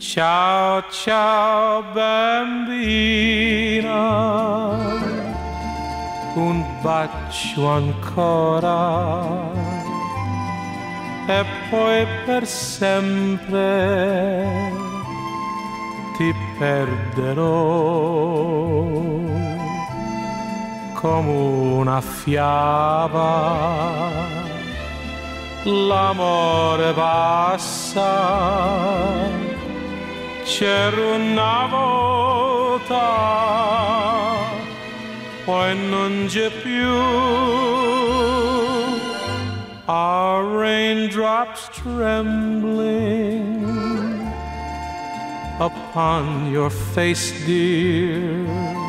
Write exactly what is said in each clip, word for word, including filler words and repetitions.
Ciao, ciao bambina, un bacio ancora e poi per sempre ti perderò come una fiaba. L'amore passa, c'era una volta, poi non c'è più. Our raindrops trembling upon your face, dear,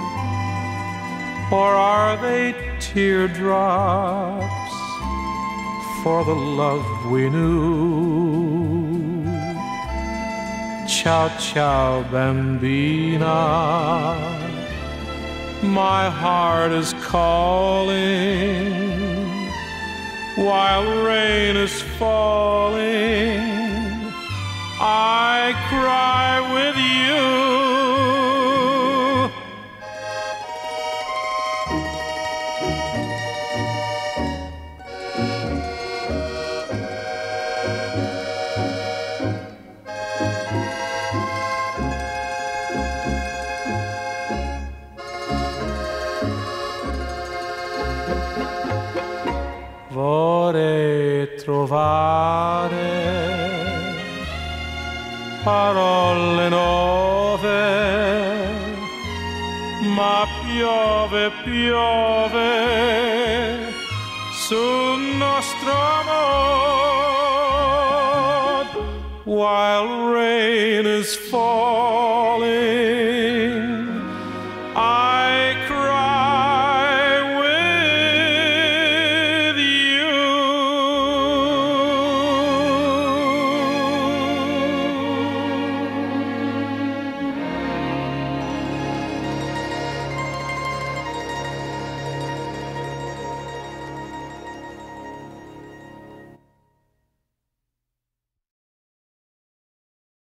or are they teardrops for the love we knew? Ciao, ciao, bambina, my heart is calling while rain is falling. I cry with you. Vorrei trovare parole nuove, ma piove, piove sul nostro amor, while rain is falling.